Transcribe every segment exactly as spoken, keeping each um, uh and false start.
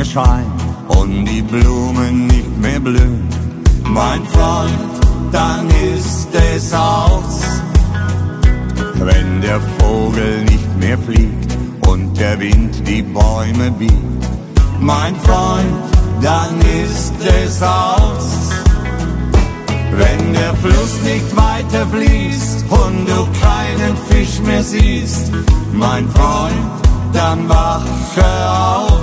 scheint und die Blumen nicht mehr blühen, mein Freund, dann ist es aus. Wenn der Vogel nicht mehr fliegt und der Wind die Bäume biegt, mein Freund, dann ist es aus. Wenn der Fluss nicht weiter fließt und du keinen Fisch mehr siehst, mein Freund, dann wache auf.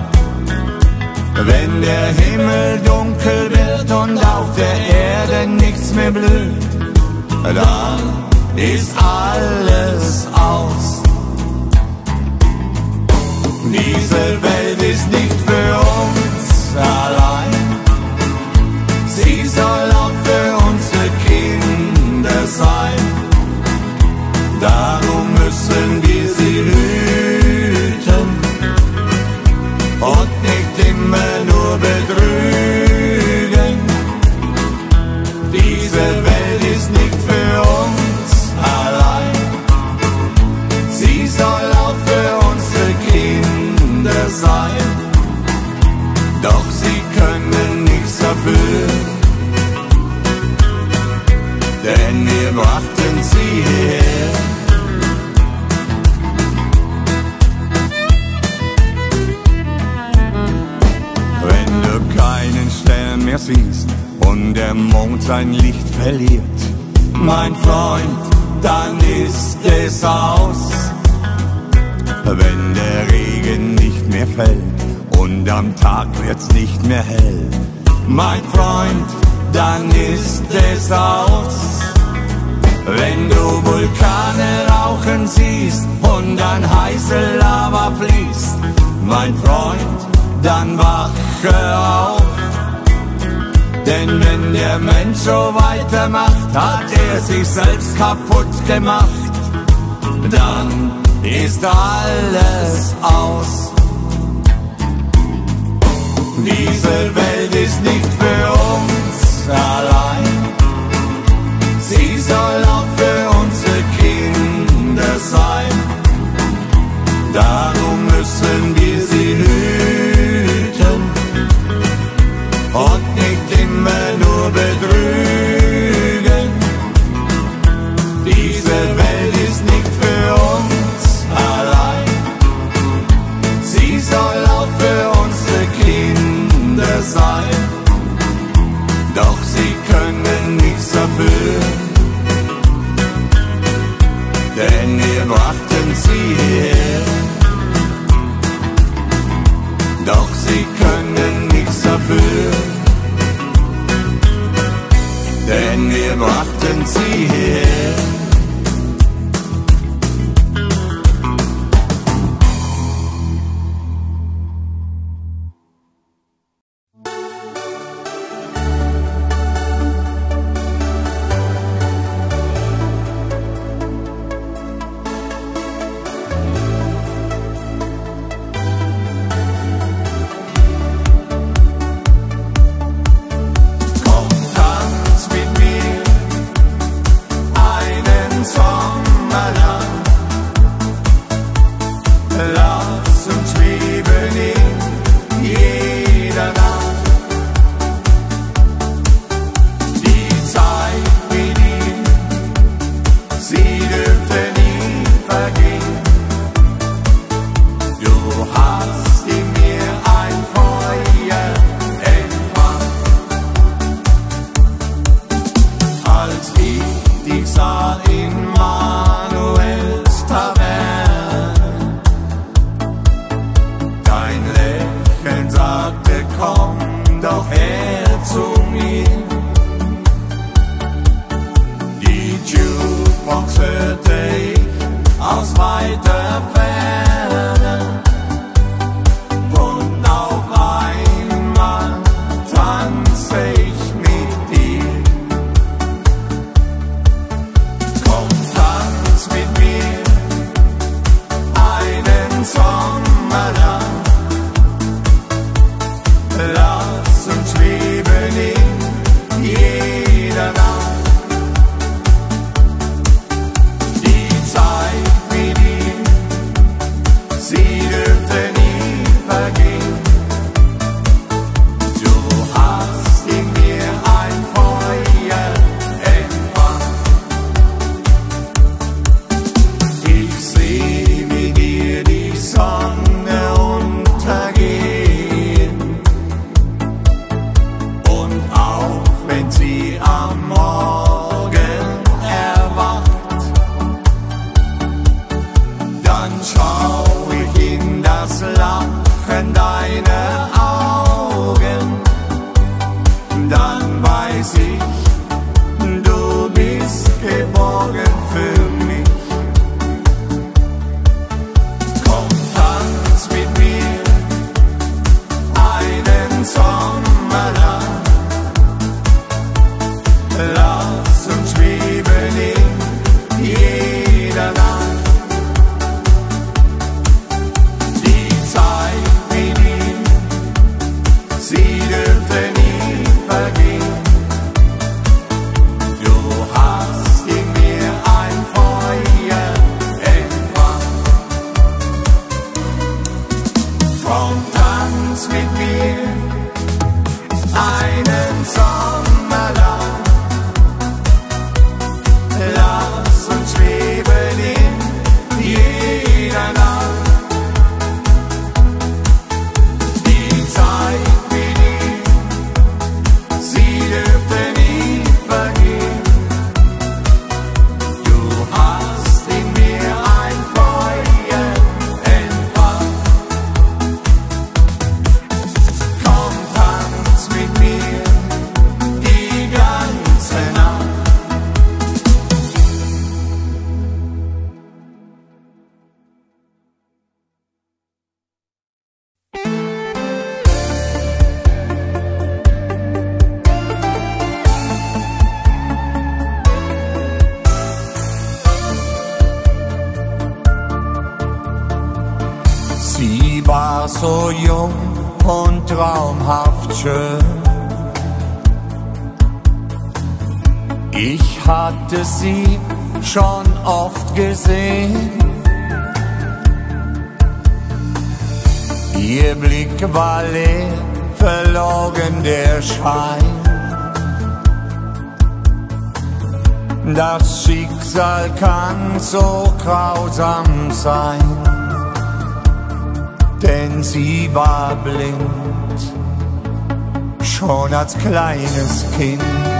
Wenn der Himmel dunkel wird und auf der Erde nichts mehr blüht, dann ist alles aus. Diese Welt ist nicht für uns allein, sie soll auch für unsere Kinder sein. Darum müssen wir sie hüten und nicht immer nur betrügen. Diese Welt ist nicht für uns allein, sie soll auch für unsere Kinder sein. Doch sie können nichts dafür, denn wir brachten sie hierher. Wenn du keinen Stern mehr siehst und der Mond sein Licht verliert, mein Freund, dann ist es aus. Wenn der Regen nicht mehr fällt und am Tag wird's nicht mehr hell, mein Freund, dann ist es aus. Wenn du Vulkane rauchen siehst und an heiße Lava fließt, mein Freund, dann wache auf. Denn wenn der Mensch so weitermacht, hat er sich selbst kaputt gemacht. Dann ist alles aus. Diese Welt ist nicht für uns allein, sie soll auch für unsere Kinder sein. Darum müssen wir sie hüten und nicht immer nur betrügen. Diese Welt ist nicht für uns allein, sie soll auch für unsere Kinder sein. Doch sie können nichts dafür, denn wir brachten sie hierher. Doch sie können nichts dafür, denn wir brachten sie hierher. war so jung und traumhaft schön. Ich hatte sie schon oft gesehen. Ihr Blick war leer, verlogen der Schein. Das Schicksal kann so grausam sein, denn sie war blind, schon als kleines Kind.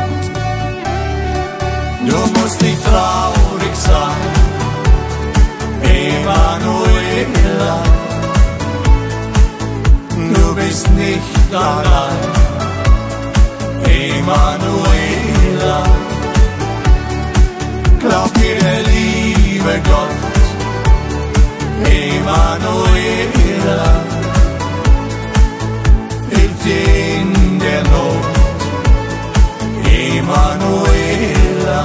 Du musst nicht traurig sein, Emanuela. Du bist nicht allein, Emanuela. Glaub mir, der liebe Gott, Emanuela, hilft dir in der Not, Emanuela.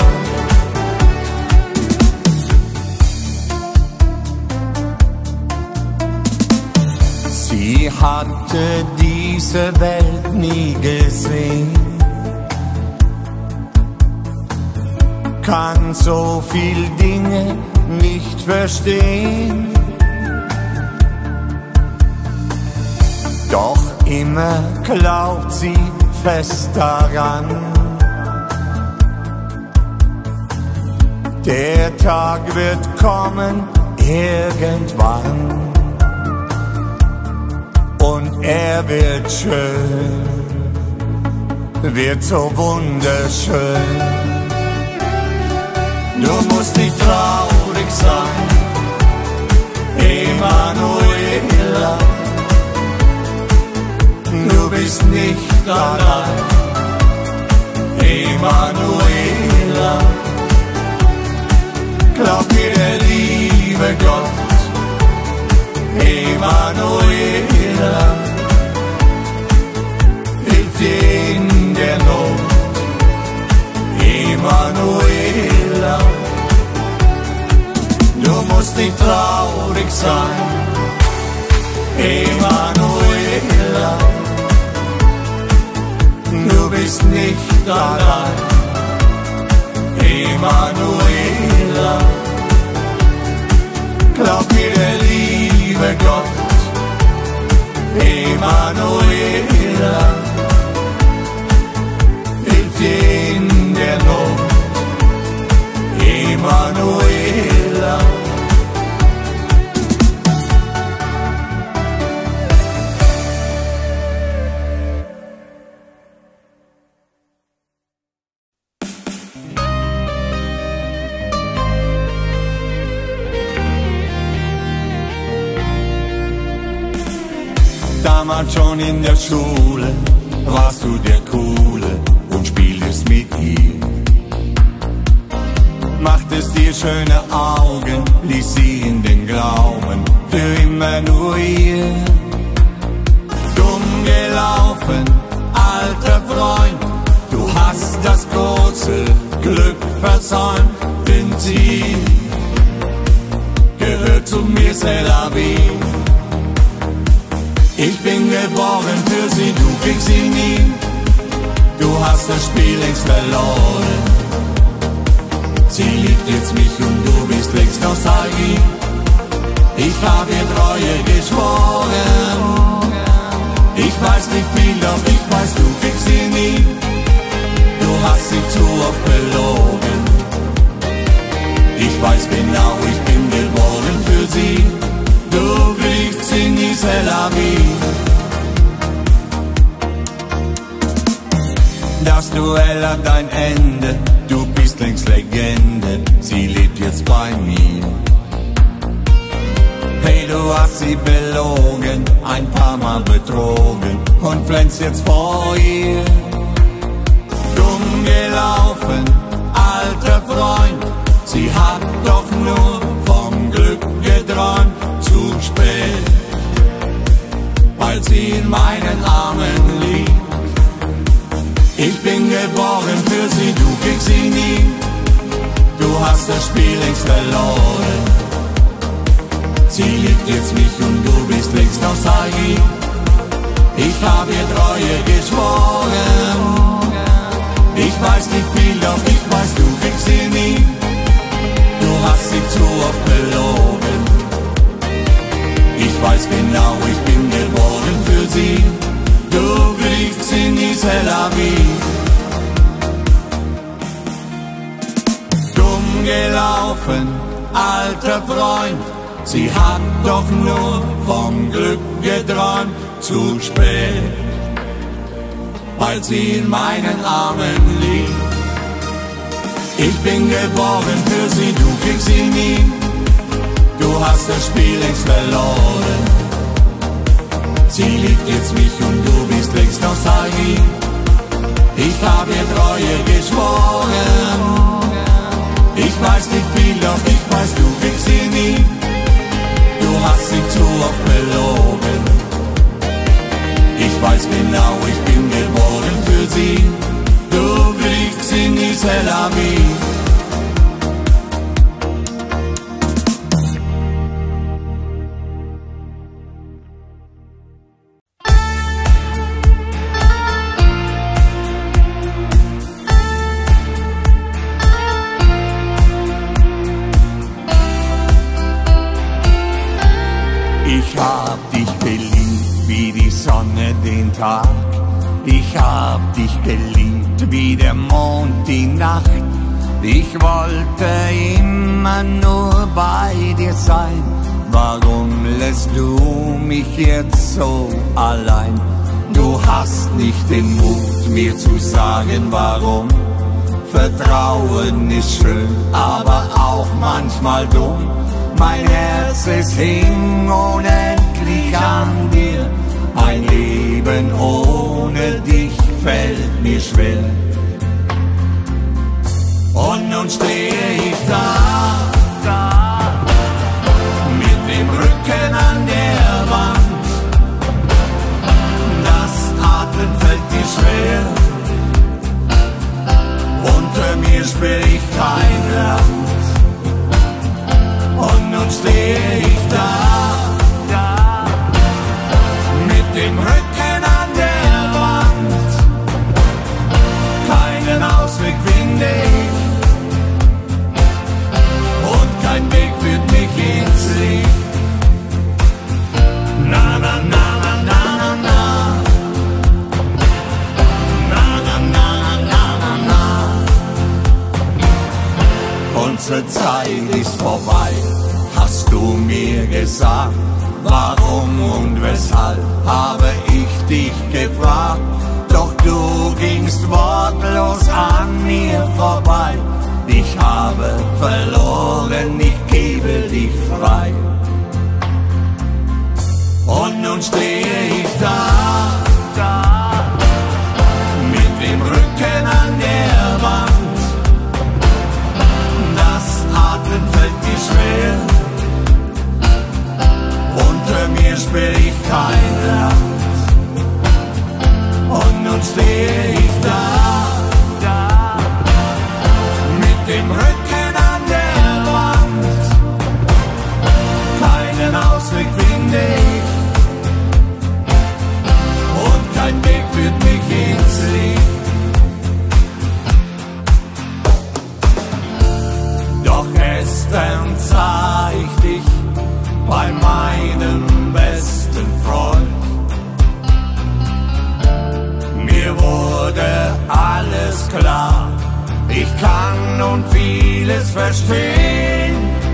Sie hatte diese Welt nie gesehen, kann so viel Dinge nicht verstehen. Doch immer glaubt sie fest daran, der Tag wird kommen irgendwann und er wird schön, wird so wunderschön. Du musst nicht traurig sein, Emanuela. Du bist nicht allein, Emanuela. Glaub mir, der liebe Gott, Emanuela, hilft dir in der Not, Emanuela. Du musst nicht traurig sein, Emanuela. Du bist nicht allein, Emanuela. Glaub mir, der liebe Gott, Emanuela, hilft dir in der Not, Emanuela. Damals schon in der Schule warst du der Coole und spieltest mit ihr. Machtest dir schöne Augen, ließ sie in den Glauben, für immer nur ihr. Dumm gelaufen, alter Freund, du hast das große Glück versäumt, denn sie gehört zu mir, c'est la vie. Ich bin geboren für sie, du kriegst sie nie. Du hast das Spiel längst verloren. Sie liebt jetzt mich und du bist längst Nostalgie. Ich hab ihr Treue geschworen. Ich weiß nicht viel, doch ich weiß, du kriegst sie nie. Du hast sie zu oft belogen. Ich weiß genau, ich bin geboren für sie. Du kriegst sie nie, c'est la vie. Das Duell hat ein Ende, du bist längst Legende, sie lebt jetzt bei mir. Hey, du hast sie belogen, ein paar Mal betrogen und flänzt jetzt vor ihr. Dumm gelaufen, alter Freund, sie hat doch nur vom Glück geträumt. Zu spät, weil sie in meinen Armen liegt. Ich bin geboren für sie, du kriegst sie nie. Du hast das Spiel längst verloren. Sie liebt jetzt mich und du bist längst Nostalgie. Ich hab ihr Treue geschworen. Ich weiß nicht viel, doch ich weiß, du kriegst sie nie. Du hast sie zu oft belogen. Ich weiß genau, ich bin geboren für sie. Du kriegst sie nie, c'est la vie. Dumm gelaufen, alter Freund. Sie hat doch nur vom Glück geträumt. Zu spät, weil sie in meinen Armen liegt. Ich bin geboren für sie, du kriegst sie nie. Du hast das Spiel längst verloren. Sie liebt jetzt mich und du bist längst Nostalgie. Ich hab ihr Treue geschworen. Ich weiß nicht viel, doch ich weiß, du kriegst sie nie. Du hast sie zu oft belogen. Ich weiß genau, ich bin geboren für sie. Du kriegst sie nie, c'est la vie. Ich hab dich geliebt wie die Sonne den Tag. Ich hab dich geliebt wie der Mond die Nacht. Ich wollte immer nur bei dir sein. Warum lässt du mich jetzt so allein? Du hast nicht den Mut, mir zu sagen, warum. Vertrauen ist schön, aber auch manchmal dumm. Mein Herz, es hing unendlich an dir. Ein Leben ohne dich fällt mir schwer. Und nun stehe ich da, da, mit dem Rücken an der Wand. Das Atmen fällt dir schwer. Unter mir spricht kein Land. Und nun stehe ich da, da, mit dem Rücken an der Wand. Keinen Ausweg finde ich und kein Weg führt mich ins Licht. Na, na, na, na, na, na, na. Na, na, na, na, na, na. Unsere Zeit ist vorbei, hast du mir gesagt. Warum und weshalb, habe ich dich gefragt. Doch du gingst wortlos an mir vorbei. Ich habe verloren, ich gebe dich frei. Und nun stehe ich da, da, mit dem Rücken an der Wand. Das Atmen fällt dir schwer. Unter mir spricht kein Land. Und nun stehe ich da, da, mit dem Rücken an der Wand. Keinen Ausweg finde ich und kein Weg führt mich ins Licht. Doch gestern sah ich dich bei meinem besten Freund. Mir wurde alles klar, ich kann nun vieles verstehen.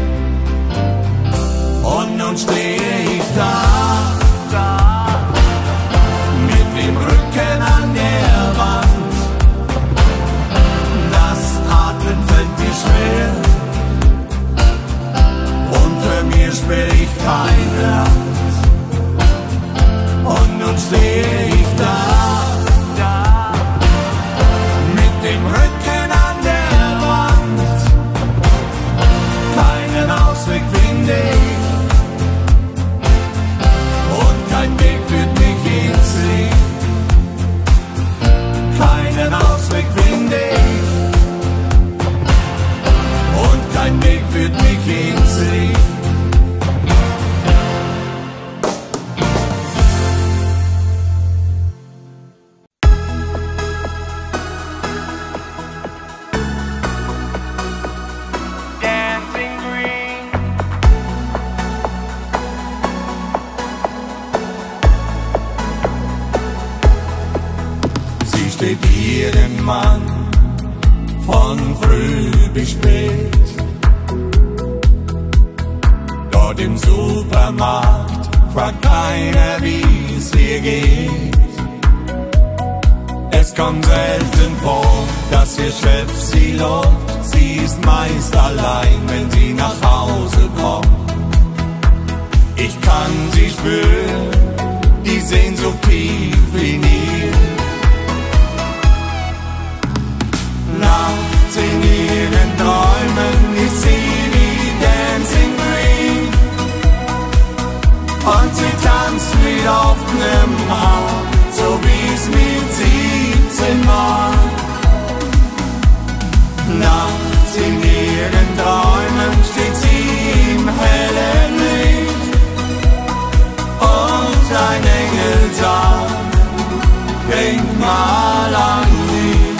Und nun stehe ich da, da, mit dem Rücken an der Wand. Das Atmen fällt mir schwer. Unter mir spricht kein Land. Und nun stehe ich da, da, mit dem Rücken an der Wand. Keinen Ausweg finde ich und kein Weg führt mich ins Licht. Keinen Ausweg finde ich und kein Weg führt mich ins Licht. jeden Mann, von früh bis spät. Dort im Supermarkt fragt keiner, wie's ihr geht. Es kommt selten vor, dass ihr Chef sie lobt. Sie ist meist allein, wenn sie nach Hause kommt. Ich kann sie spüren, die Sehnsucht tief in ihr. Nachts in ihren Träumen ist sie die Dancing Queen. Und sie tanzt mit offenem Haar, so wie's mit siebzehn war. Nachts in ihren Träumen steht sie im hellen Licht. Und ein Engel sagt, denk mal an mich.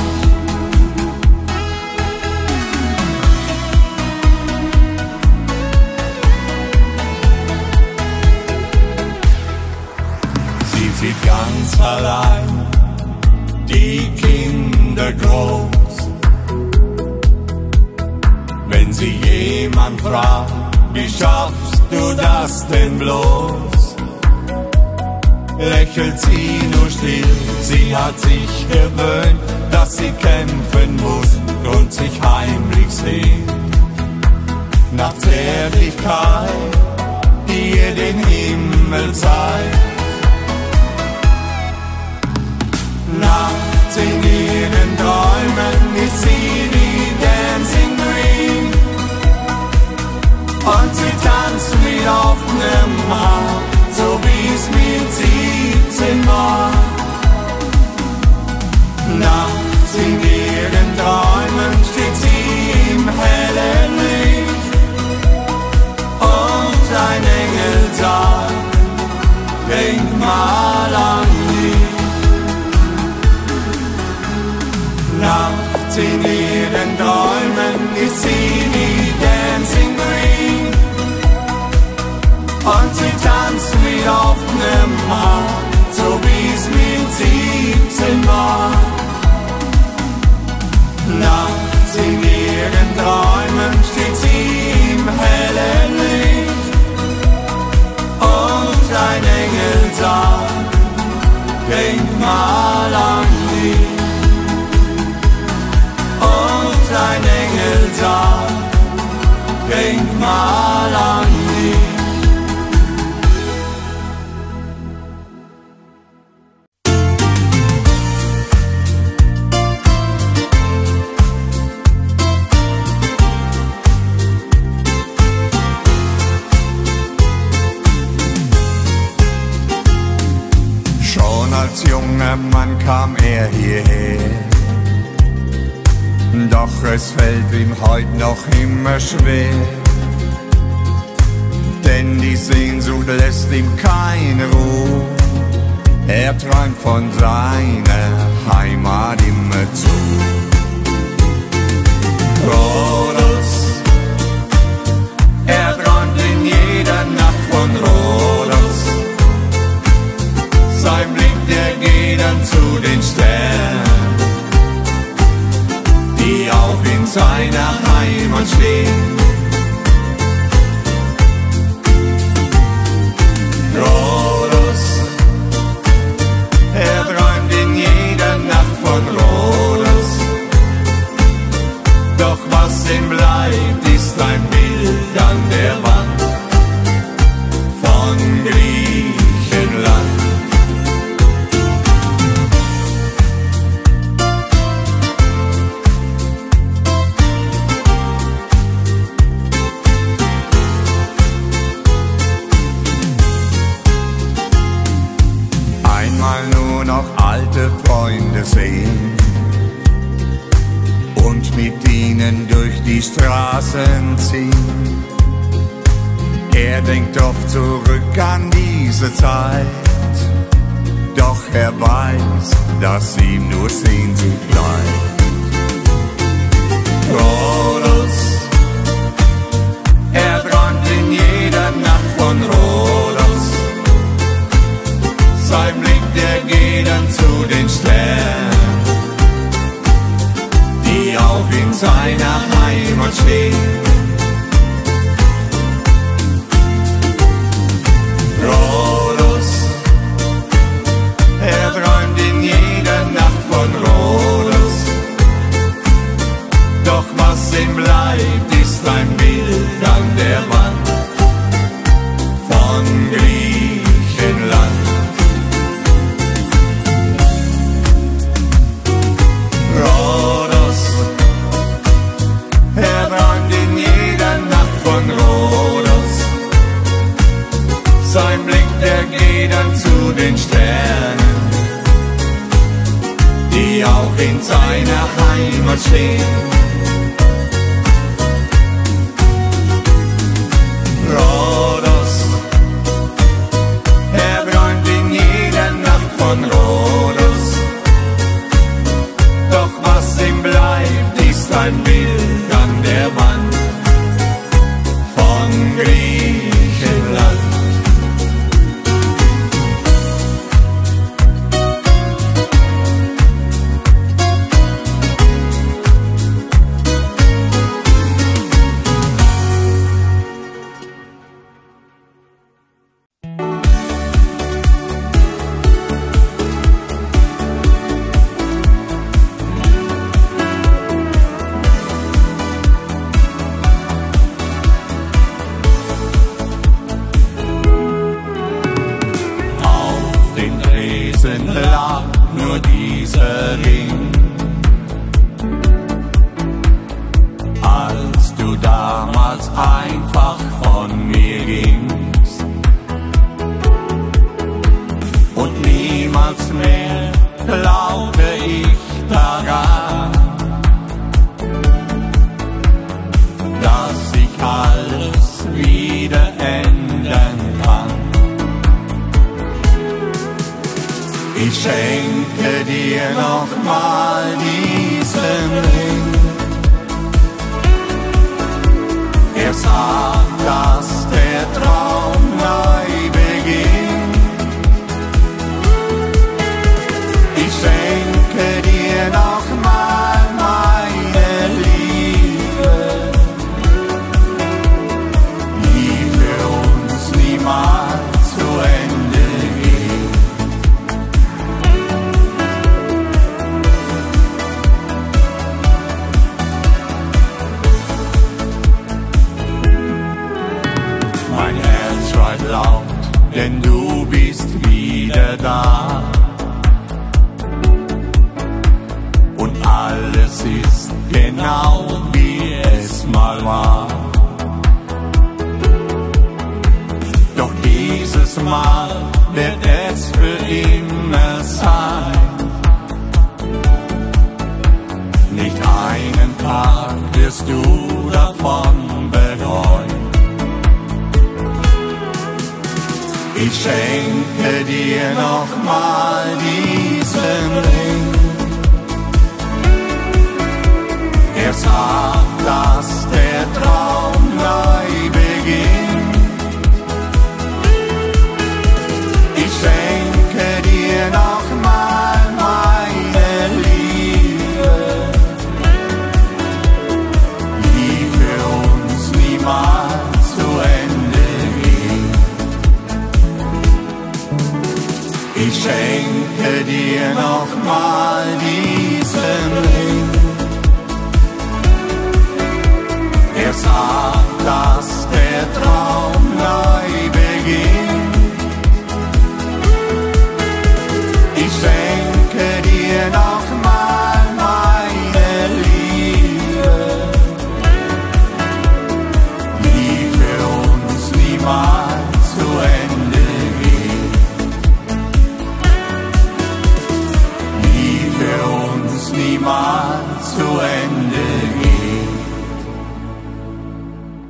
Sie zieht ganz allein die Kinder groß. Wenn sie jemand fragt, wie schaffst du das denn bloß? Lächelt sie nur still, sie hat sich gewöhnt, dass sie kämpfen muss und sich heimlich sehnt nach Zärtlichkeit, die ihr den Himmel zeigt. Nachts in ihren Träumen ist sie die Dancing Queen. Und sie tanzt mit offenem Haar, so wie's mit siebzehn war. Nachts in ihren Träumen steht sie im hellen Licht. Und ein Engel sagt, denk mal an mich. Nachts in ihren Träumen ist sie die Dancing Queen. Und sie tanzt mit offenem Haar, so wie's mit siebzehn war. Nachts in ihren Träumen steht sie im hellen Licht. Und ein Engel sagt, denk mal an mich. Und ein Engel sagt, denk mal an mich. Schon als junger Mann kam er hierher, doch es fällt ihm heut noch immer schwer. Denn die Sehnsucht lässt ihm keine Ruhe, er träumt von seiner Heimat immer zu. Rhodos, er träumt in jeder Nacht von Rhodos. Sein Blick, der geht dann zu den Sternen, die auch in seiner Heimat stehen. Rhodos, er träumt in jeder Nacht von Rhodos. Doch was ihm bleibt, ist ein Bild an der Wand von Griechenland. Nur noch alte Freunde sehen und mit ihnen durch die Straßen ziehen. Er denkt oft zurück an diese Zeit, doch er weiß, dass ihm nur Sehnsucht bleibt. Rhodos, er träumt in jeder Nacht von Rhodos. Sein Blick, der geht dann zu den Sternen, seiner Heimat steht. Rhodus, er träumt in jeder Nacht von Rhodus. Doch was ihm bleibt, ist ein Bild an der Wand von Griechenland. Rhodus, er träumt in jeder Nacht von Rhodus. Sein Blick, der geht dann zu den Sternen, die auch in seiner Heimat stehen. Rhodus, er träumt in jeder Nacht von Rhodus. Doch was ihm bleibt, ist ein Bild an der Wand von Griechenland. Lag nur dieser Ring. Als du damals einfach von mir gingst und niemals mehr glaube ich daran, dass sich alles wieder ändern kann. Ich schenke dir nochmal diesen Ring. Er sagt, dass der Traum neu beginnt. Ich schenke dir nochmal meine Liebe, die für uns niemals zu Ende geht. Mein Herz schreit laut, denn du bist wieder da. Und alles ist genau wie es mal war. Doch dieses Mal wird es für immer sein. Nicht einen Tag wirst du davon bereuen. Ich schenke dir nochmal diesen Ring. Er sagt, dass der Traum neu beginnt. Ich schenke dir nochmal meine Liebe, die für uns niemals zu Ende geht. Ich schenke dir nochmal diesen Ring. Er sagt, dass der Traum neu beginnt. Ich schenke dir nochmal meine Liebe, die für uns niemals zu Ende geht. Die für uns niemals zu Ende geht.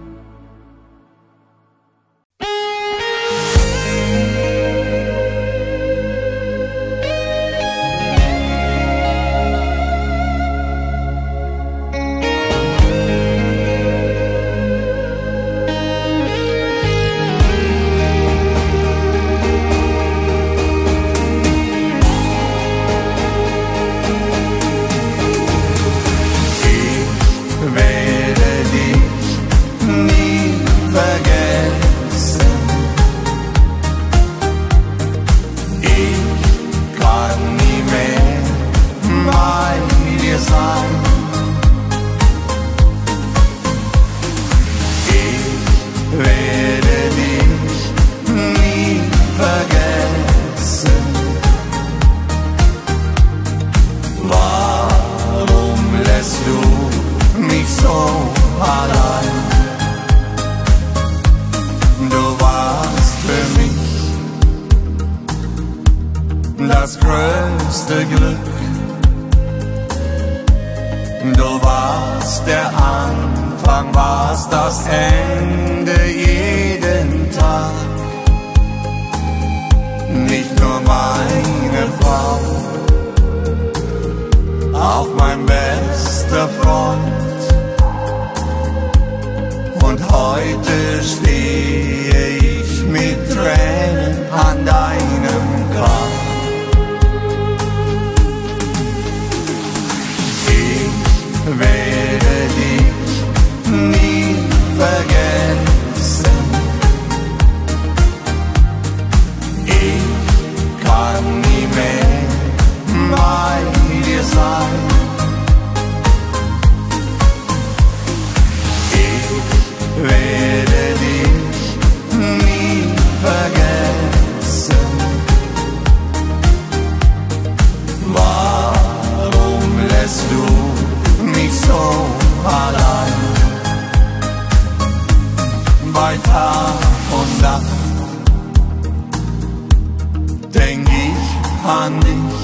vergessen. Ich kann nie mehr bei dir sein. Ich werde dich nie vergessen. Warum lässt du mich so allein? Du warst für mich das größte Glück. Du warst der Anfang, warst das Ende jeden Tag. Nicht nur meine Frau, auch mein bester Freund. Und heute stehe ich mit Tränen an deinem Grab. Ich werde dich nie vergessen. Ich kann nie mehr bei dir sein. Ich werde dich nie vergessen. Warum lässt du mich so allein? Bei Tag und Nacht denk ich an dich.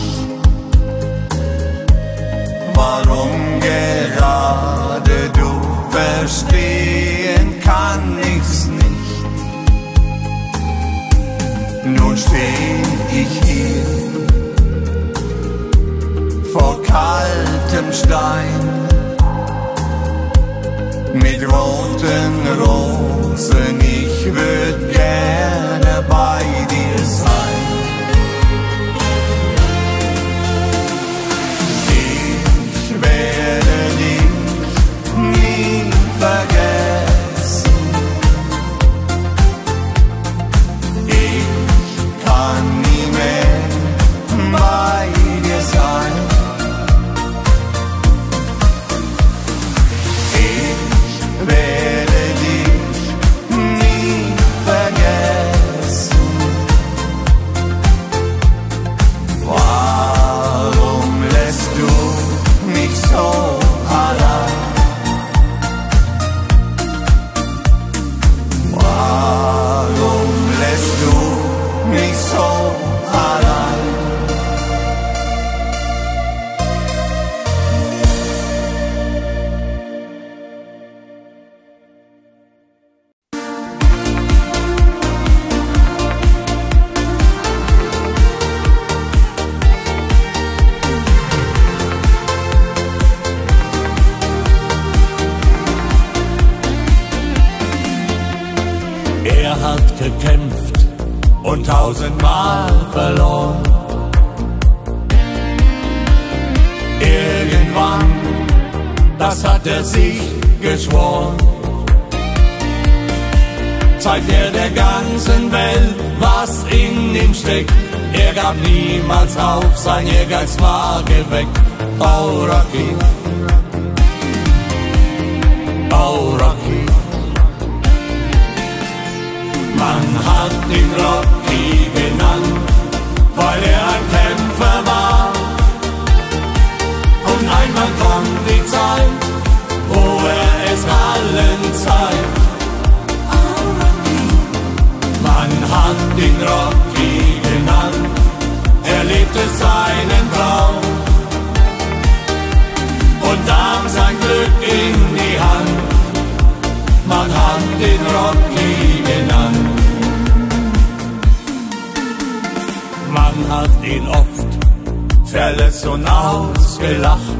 Warum gerade du? Verstehen kann ich's nicht. Nun steh ich hier vor kaltem Stein mit roten Rosen. Ich würd gerne bei dir sein. Ich werde dich nie vergessen. Ich kann nie mehr bei dir sein. Ich werde dich nie vergessen. Warum lässt du mich so allein? Warum lässt du mich so allein? Er hat gekämpft und tausendmal verloren. Irgendwann, das hat er sich geschworen, zeigt er der ganzen Welt, was in ihm steckt. Er gab niemals auf, sein Ehrgeiz war geweckt. Oh Rocky, oh Rocky. Man hat ihn Rocky genannt, weil er ein Kämpfer war. Und einmal kommt die Zeit, wo er es allen zeigt. Man hat ihn Rocky genannt, er lebte seinen Traum und nahm sein Glück in die Hand. Man hat ihn Rocky genannt. Man hat ihn oft verletzt und ausgelacht.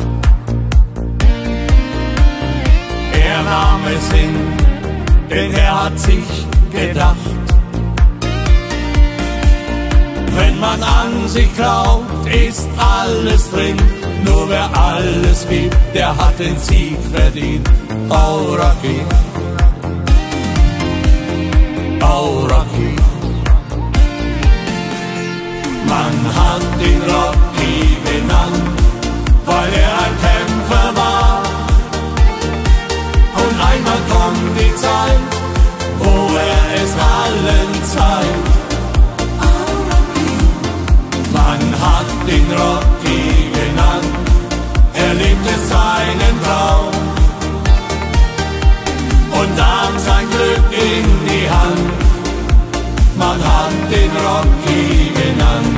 Er nahm es hin, denn er hat sich gedacht, wenn man an sich glaubt, ist alles drin. Nur wer alles gibt, der hat den Sieg verdient. Oh Rocky, ihn Rocky genannt. Er lebte seinen Traum und nahm sein Glück in die Hand. Man hat den Rocky genannt.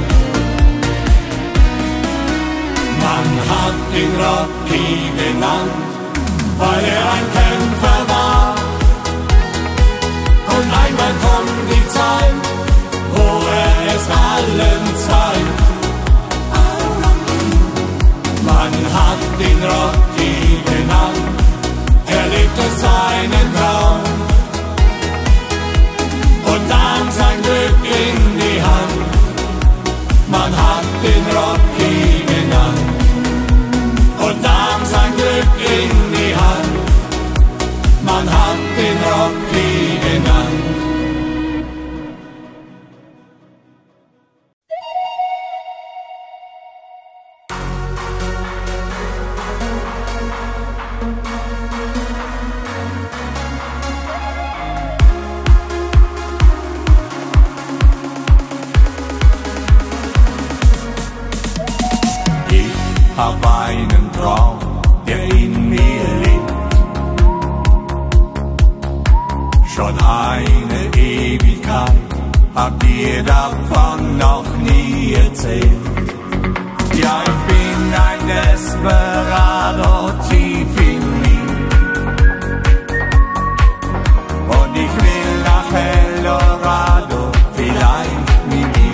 Man hat den Rocky genannt, weil er ein Kämpfer war. Und einmal kommt die Zeit, wo er es allen zeigt. Man hat den Rocky genannt, er lebte seinen Traum und nahm sein Glück in die Hand. Man hat den Rocky genannt und nahm sein Glück in die Hand. Man hat den Rocky genannt. Hab einen Traum, der in mir lebt, schon eine Ewigkeit, hab dir davon noch nie erzählt. Ja, ich bin ein Desperado tief in mir und ich will nach Eldorado, vielleicht mit dir.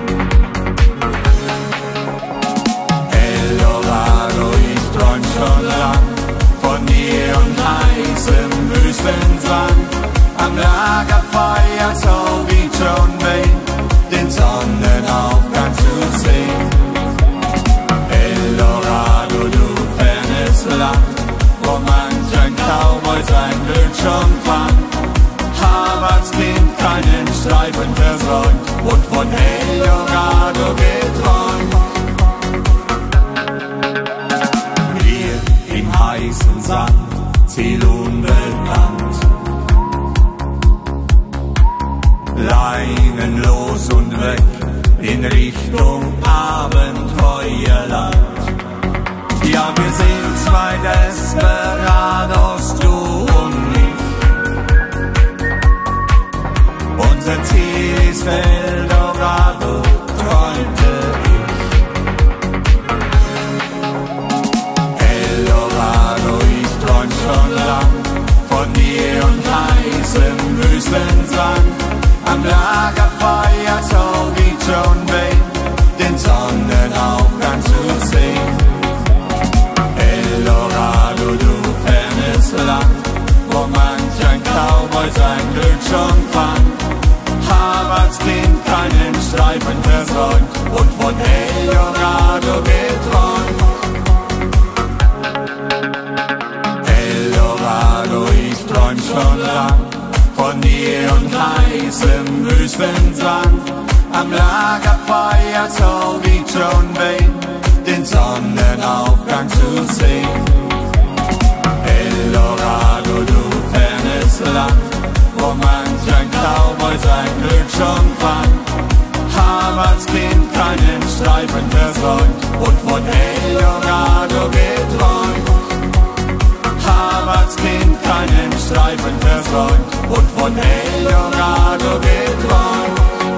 Schon lang von dir und heißem Wüstensand, am Lagerfeuer so wie John Wayne, den Sonnenaufgang zu sehen. Eldorado, du fernes Land, wo manch ein Cowboy sein Glück schon fand, hab als Kind keinen Streifen versäumt und von Eldorado geträumt. Heißen Sand, Ziel unbekannt, leinenlos und weg in Richtung Abenteuerland. Ja, wir sind zwei Desperados, du und ich. Unser Ziel ist Eldorado, träumte ich. Schon lang von dir und heißem Wüstensand, am Lagerfeuer so wie John Wayne, den Sonnenaufgang zu sehen. Eldorado, du fernes Land, wo manch ein Cowboy sein Glück schon fand, hab als Kind keinen Streifen versäumt und von Eldorado geträumt. Ich träum schon lang von dir und heißem Wüstensand, am Lagerfeuer so wie John Wayne, den Sonnenaufgang zu sehen. Eldorado, du fernes Land, wo manch ein Cowboy sein Glück schon fand, hab als Kind keinen Streifen versäumt und von Eldorado geträumt. Hab als Kind keinen Streifen versäumt und von Eldorado geträumt.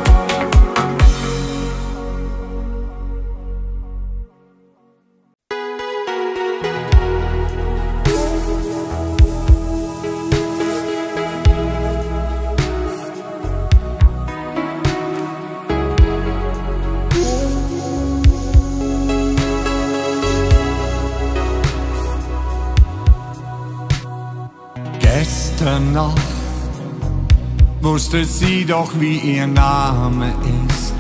Gestern noch wusste sie doch, wie ihr Name ist.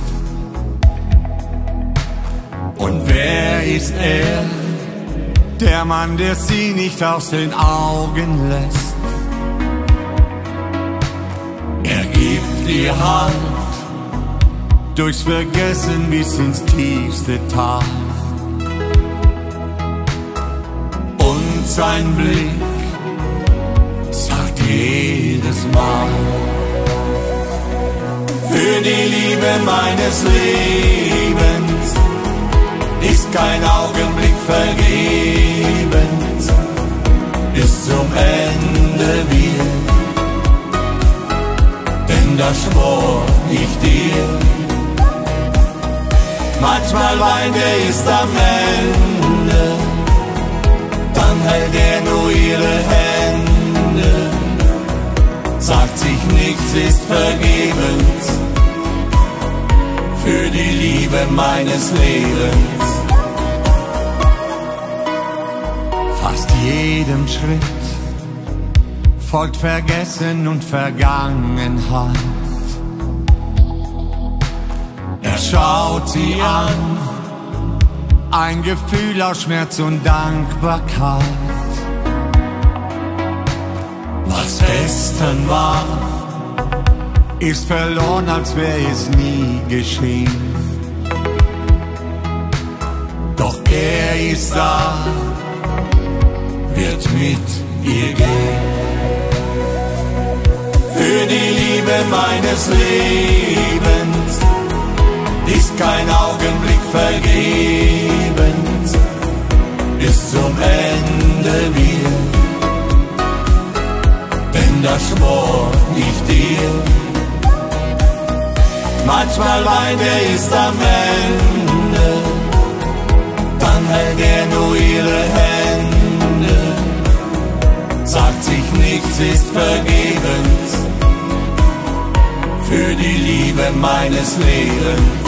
Und wer ist er? Der Mann, der sie nicht aus den Augen lässt. Er gibt ihr Halt durchs Vergessen bis ins tiefste Tal. Und sein Blick sagt jedes Mal: Für die Liebe meines Lebens ist kein Augenblick vergebens, bis zum Ende wir, denn das schwor ich dir. Manchmal weint er ist am Ende, dann hält er nur ihre Hände, sagt sich nichts ist vergebens, für die Liebe meines Lebens. Fast jedem Schritt folgt Vergessen und Vergangenheit. Er schaut sie an, ein Gefühl aus Schmerz und Dankbarkeit. Was gestern war, ist verloren, als wäre es nie geschehen. Doch er ist da, wird mit ihr gehen. Für die Liebe meines Lebens ist kein Augenblick vergebens, bis zum Ende wir, denn das schwor ich dir. Manchmal weint er ist am Ende, dann hält er nur ihre Hände, sagt sich nichts ist vergebens, für die Liebe meines Lebens.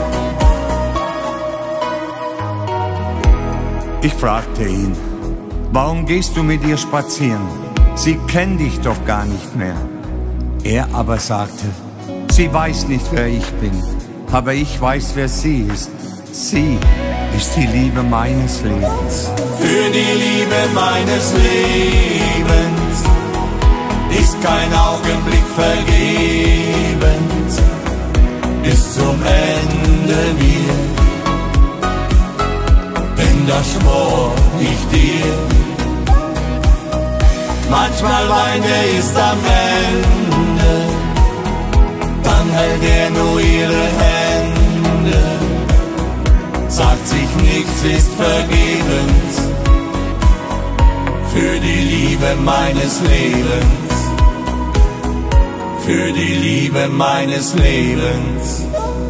Ich fragte ihn, warum gehst du mit ihr spazieren? Sie kennt dich doch gar nicht mehr. Er aber sagte, sie weiß nicht, wer ich bin, aber ich weiß, wer sie ist. Sie ist die Liebe meines Lebens. Für die Liebe meines Lebens ist kein Augenblick vergebens, bis zum Ende wir, denn das schwor ich dir. Manchmal weint er ist am Ende, dann hält er nur ihre Hände, sagt sich nichts ist vergebens, für die Liebe meines Lebens, für die Liebe meines Lebens.